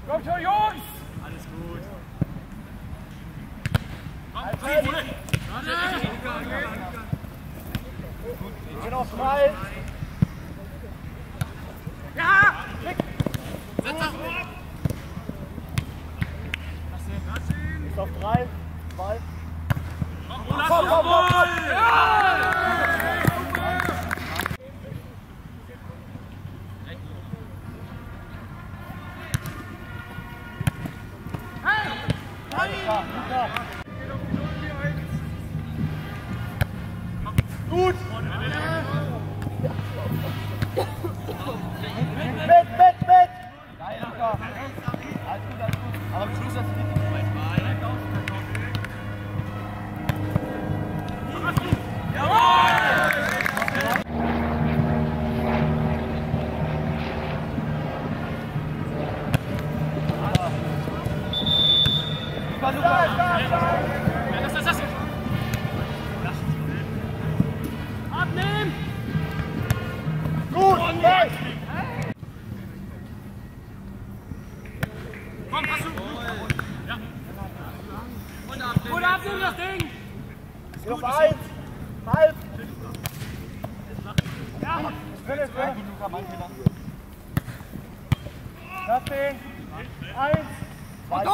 Komm schon, Jungs! Alles gut. Geh auf 3. Ja! Setz das ab! Ist auf 3, 2. Komm! Gut! Mit! Geil, Luca! Alles gut. Aber am Schluss hast du nicht Abnehmen! gut! Hey! Komm, hast du? Ja. Und abnehmen das Ding! Geh auf 1! Halb! Ja! Luca, mein Fehler. Lass den! 1! 2!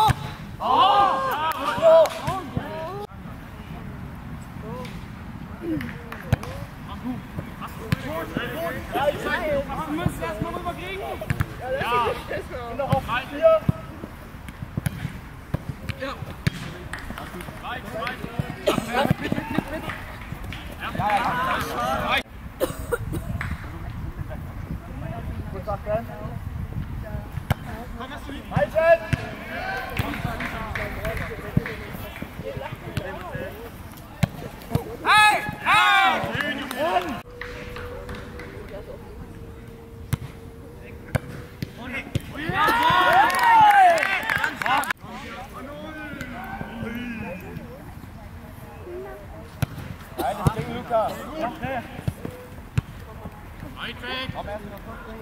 Du musst erst mal rüberkriegen! Ja! Noch auf 4! Ja! Gut, Sachen! Komm, hast du ihn? Halten! Hey! Hey! Das Ding, Luca! Weit weg! Komm erst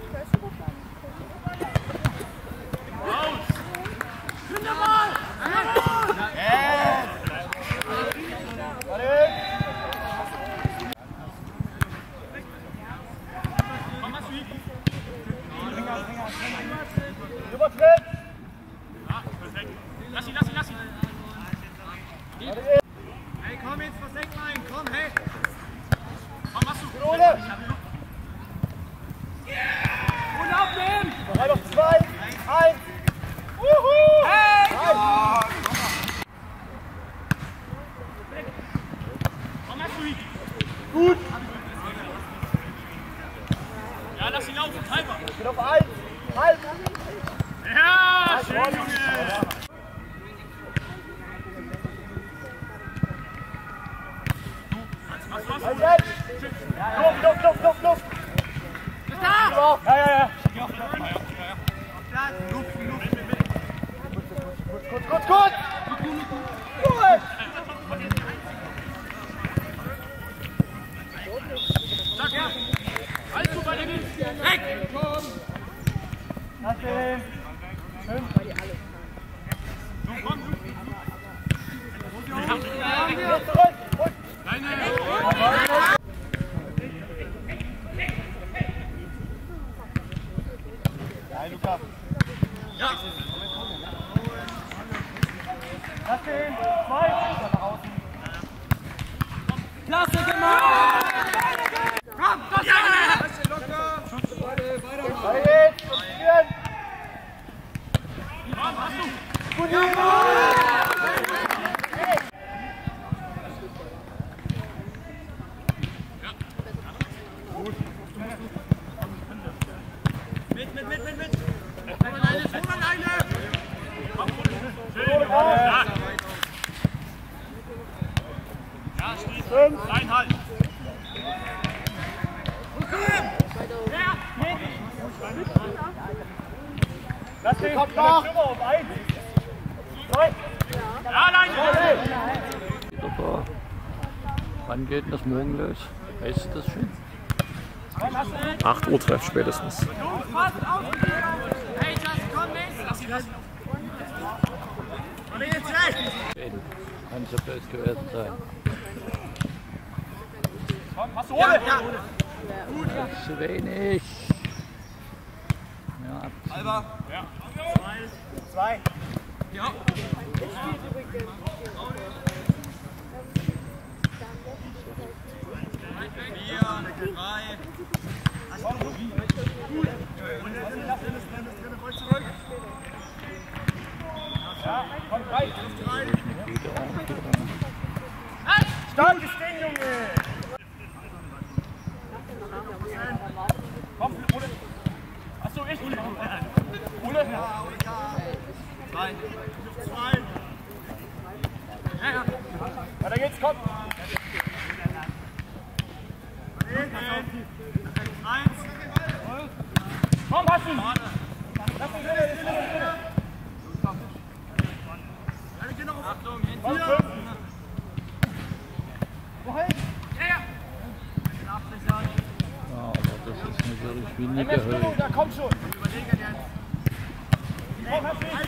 Raus! Wunderbar! Komm, hast du ihn? Übertritt! Ja, perfekt. Lass ihn! Hey, komm jetzt, versenk rein! Komm, hey! Komm, hast du! Ole! Und aufnehmen! 3 auf 2! 1! Wuhu! Hey! Komm, hast du ihn? Gut! Ja, lass ihn laufen, Treiber! Geht auf 1! Halb! Ja, schön, Junge! Was? Halt! Luft! Ist da! Ja! Gut! Gut! Sag her! Alles gut, weiter geht's! Weg! Lass den! So, komm! Jetzt zurück! Und! Ja, Luca! Ja! Lass den! 2! Nach außen! Klasse gemacht! Komm, das ja! Weiter geht's! Konzentrieren! Komm, hast du! Gut! Mit! Alleine! Komm, schön! Ja! Ja, schließ! 5! Einhalt! Lass den! Kommt noch! Auf 1! 2! Ja, alleine! Super. Wann geht denn das morgen los? Weißt du das schon? 8 Uhr treff spätestens. Hey, Justin, komm nicht! Kann so böse gewesen sein. Hast du Ole? Das ist zu wenig. Ja. Halber. Ja. Zwei. Ja. Ja, komm rein. Starkes Ding, Junge! Komm, Ole. Achso, ich. Ole. Ole. Ja, Ole. Zwei. Ja. Weiter geht's, komm. Komm, hast du ihn. Lass ihn drin. Achtung, hinten. Wohin? Ja, aber das ist natürlich wenig erhöht. Da kommt schon. Komm, hast du ihn.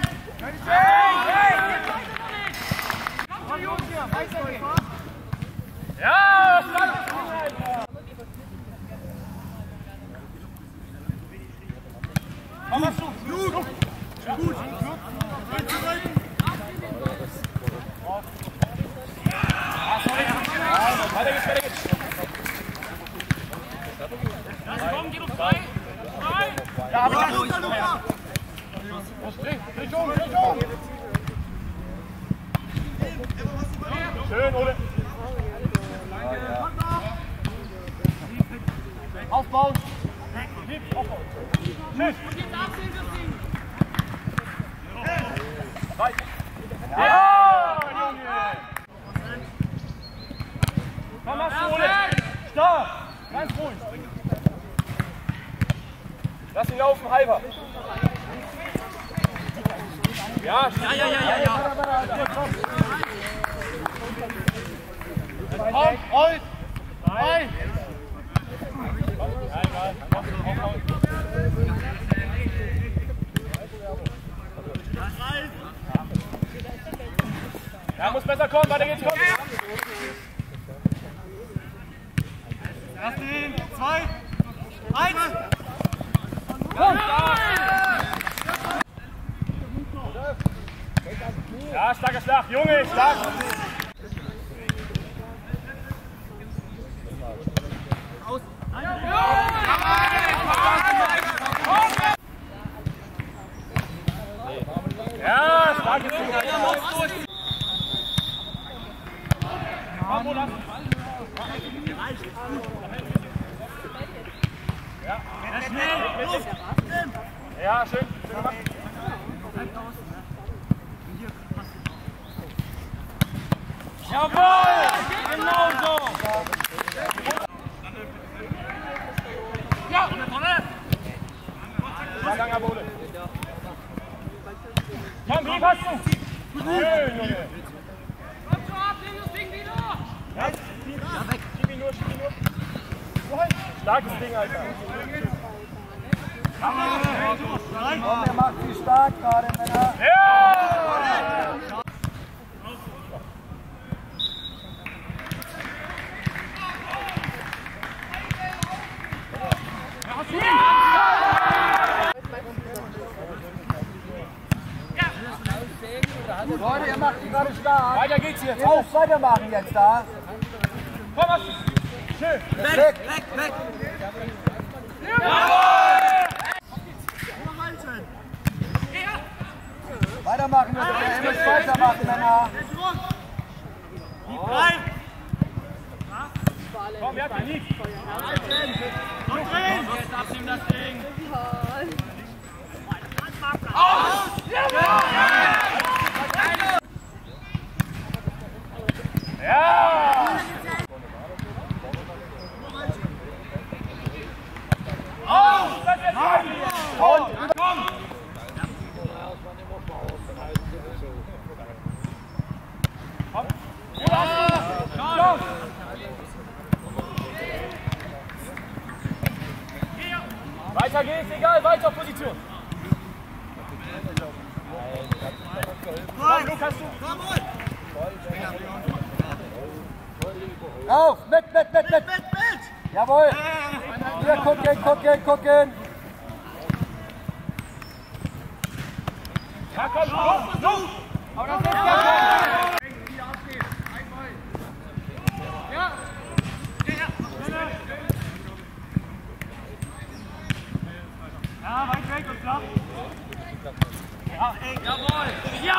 Ja, stark. Komm, hast du. Gut. Gut. Weiter geht's. Komm, geh doch frei. Ja, aber das ist Luca. Dreh um. Schön, Ole. Aufbauen. Aufbauen. Schön. Ja, Junge. Komm, machst du, Ole. Stark. Ganz ruhig. Lass ihn laufen, halber. Ja. Komm, Old. Rein. Ja, egal. Ja, muss besser kommen, weiter geht's, komm. Erst den, 2, 1. Ja, starker Schlag, Junge, stark. Aus. Ja, starkes Ding. Komm, Olaf. Ja, schnell. Ja, schön gemacht. Jawohl! Genau so! Ja, vorne! Ja, langer Bode. Komm, wie passt du? Schön, Junge! Komm schon ab, nimm das Ding wieder! Ja, weg! Schieb ihn nur! Starkes Ding, Alter! Komm, der macht sie stark gerade, Männer. Ja! Leute, ihr macht sie gerade stark. Weiter geht's jetzt. Auf, weitermachen jetzt da. Komm, was? Schön. Weg. Weitermachen müssen wir. Ihr müsst weitermachen, Männer. Komm, ja, nicht. Komm drin. Jetzt abnehmen das Ding. Aus! Ja! Aus! Und komm! Komm! Weiter geht's, egal, weiter Position. Lukas, du. Auf, mit! Jawohl! Hier, gucken! Ja, komm, du. Aber das ist ja weit weg und flach. Ja, ey, jawohl!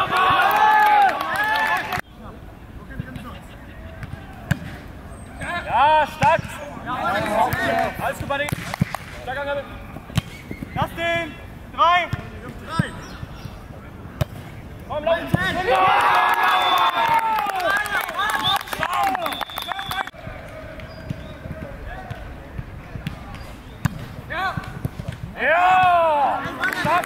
Ja, stark! Alles gut, Buddy! Stark an, lass den! 3! Komm, lauf! Ja! Stark!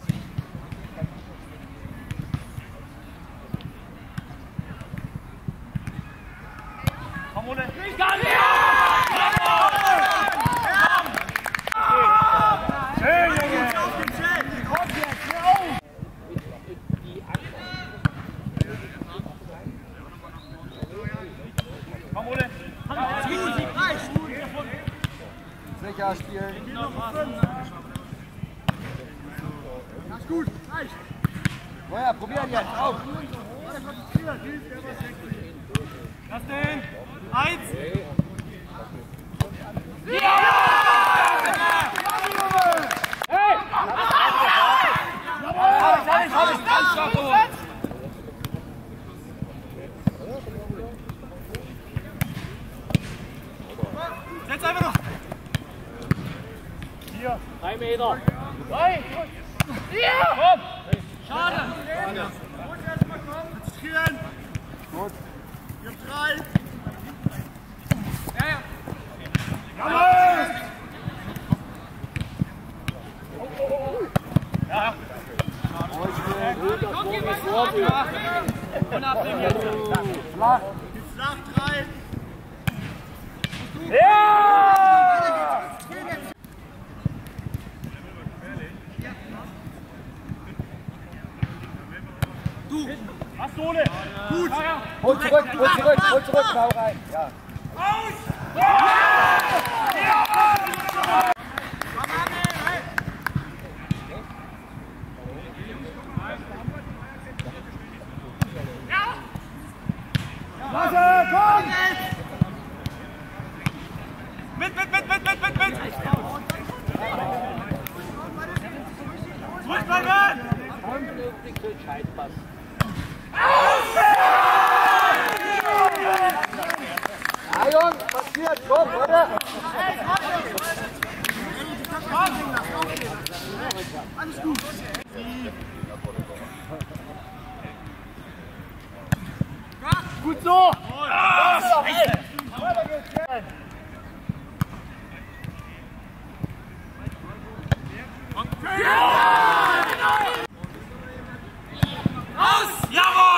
Komm, Ole! Schön, Junge! Komm, Ole! Sicher spielen. Ist gut, reicht. Feuer, probieren jetzt, auf! Lass den! 1! Setz einfach noch! 4! 3 Meter! 3! 4! Komm! Schade! Konzentrieren. Gut. Ihr habt 3. Jawohl! Ja! Flach! Flach 3. Ja! Du. Hast du, Ole? Gut. Hol zurück, hau rein! Ja. Lasse, komm! Mit! Ruhig bleiben! Ja, Jungs, passiert, komm, oder? Alles gut. Gut so! Aus! Jawohl!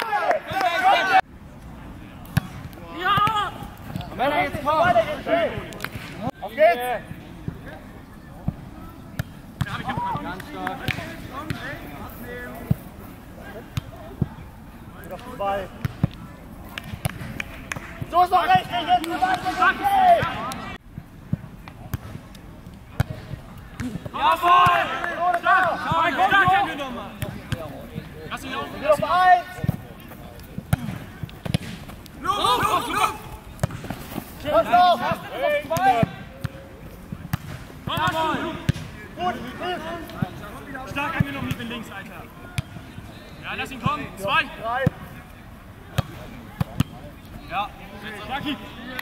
Ja! Männer, jetzt komm! Auf geht's! Ganz stark. Noch 2. So ist doch richtig! Jetzt okay! Jawohl! Stark angenommen! Lass ihn laufen! Wieder auf 1! Luft! Pass auf! Noch 2! Gut! Stark angenommen, ich bin links, Alter! Ja, lass ihn kommen! 2! 3! Ja, Jackie!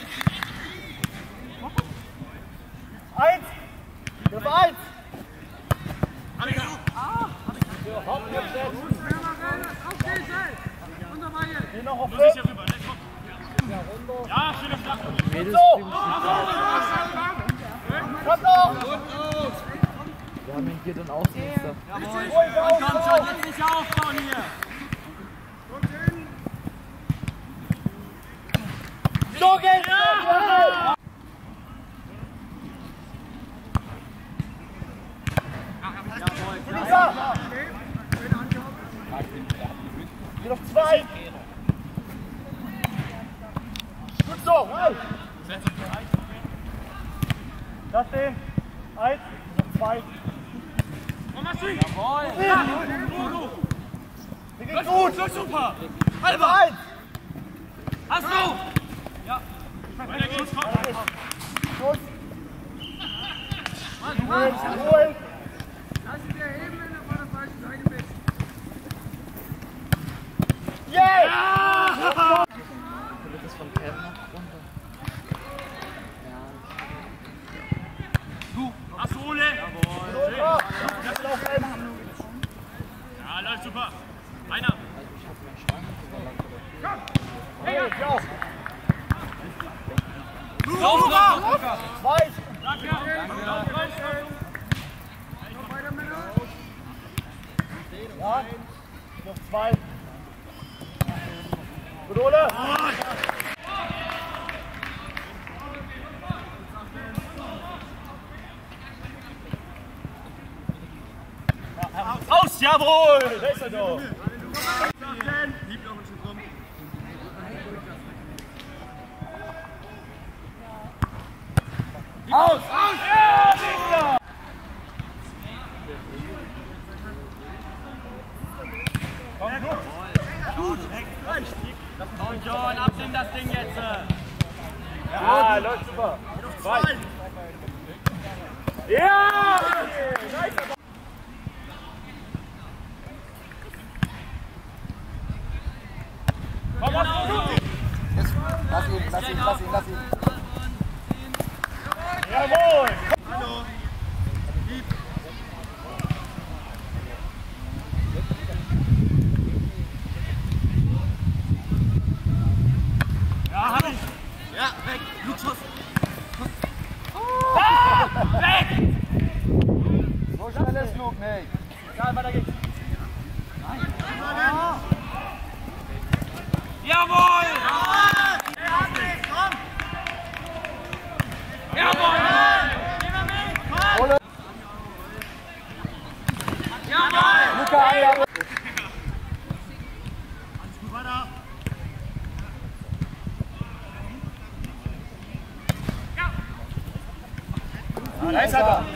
1! Das 1! Geh noch auf 5! Ja, schöne Flach! So! Kommt noch! Wir haben ihn hier dann Außenminister. Komm schon, jetzt nicht aufbauen hier! So geht's! Ja! Geh auf 2. Gut so, rein. Das den. 1, 2. Jawohl! Wir gehen gut. Super! Halber 1. Hast du! Ja! Weiter geht's, komm! Schuss. Ruhig. Lass ihn dir heben, wenn du von der falschen Seite bist. Yeah! Wird das von Cam noch runter? Du! Hast du, Ole? Jawohl! Ja, läuft super! Einer! Hey, ja. Lauf! 2. Danke! Ja. Noch 2. Gut, Ole. Aus! Jawohl! Da ist er doch. Aus! Und John, abnehmen das Ding jetzt! Ja, läuft super. 2. Ja! Komm, lass ihn. Jawohl! Hallo! Ja, hab ich! Ja, weg! Luxus! Weg! So schnell ist Luke nicht. Ja, weiter geht's. Jawohl! Jawohl! Jawohl! Luca, Anlage. Weiter! Da ist er doch.